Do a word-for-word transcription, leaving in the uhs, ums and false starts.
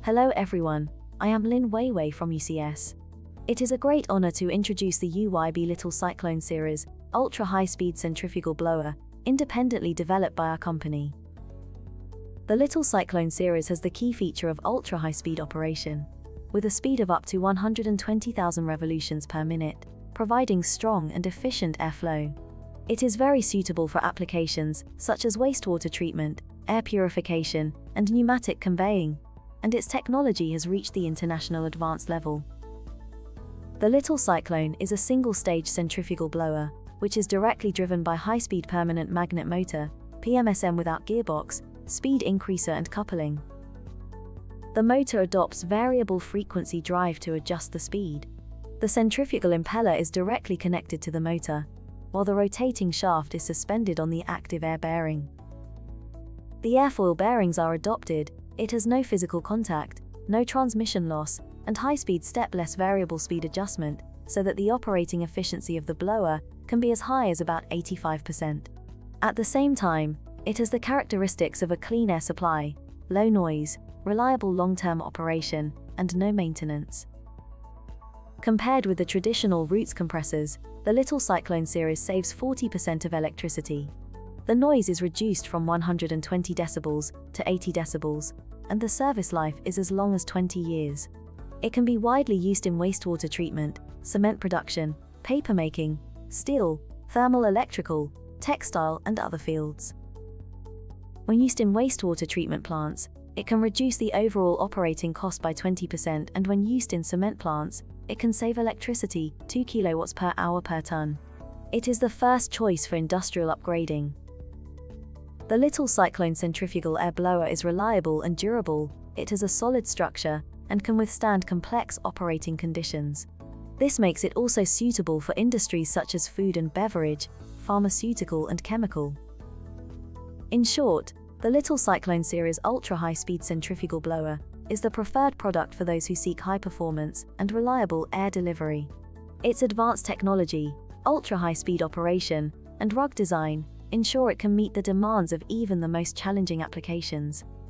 Hello everyone, I am Lin Weiwei from U C S. It is a great honor to introduce the U Y B Little Cyclone series, ultra-high-speed centrifugal blower, independently developed by our company. The Little Cyclone series has the key feature of ultra-high-speed operation, with a speed of up to one hundred twenty thousand revolutions per minute, providing strong and efficient airflow. It is very suitable for applications such as wastewater treatment, air purification, and pneumatic conveying, and its technology has reached the international advanced level. The Little Cyclone is a single-stage centrifugal blower, which is directly driven by high-speed permanent magnet motor, P M S M without gearbox, speed increaser and coupling. The motor adopts variable frequency drive to adjust the speed. The centrifugal impeller is directly connected to the motor, while the rotating shaft is suspended on the active air bearing. The airfoil bearings are adopted. It has no physical contact, no transmission loss, and high-speed step-less variable speed adjustment, so that the operating efficiency of the blower can be as high as about eighty-five percent. At the same time, it has the characteristics of a clean air supply, low noise, reliable long-term operation, and no maintenance. Compared with the traditional roots compressors, the Little Cyclone series saves forty percent of electricity. The noise is reduced from one hundred twenty decibels to eighty decibels, and the service life is as long as twenty years. It can be widely used in wastewater treatment, cement production, papermaking, steel, thermal electrical, textile, and other fields. When used in wastewater treatment plants, it can reduce the overall operating cost by twenty percent, and when used in cement plants, it can save electricity, two kilowatts per hour per ton. It is the first choice for industrial upgrading. The Little Cyclone centrifugal air blower is reliable and durable. It has a solid structure and can withstand complex operating conditions. This makes it also suitable for industries such as food and beverage, pharmaceutical and chemical. In short, the Little Cyclone series ultra-high-speed centrifugal blower is the preferred product for those who seek high performance and reliable air delivery. Its advanced technology, ultra-high-speed operation, and rugged design ensure it can meet the demands of even the most challenging applications.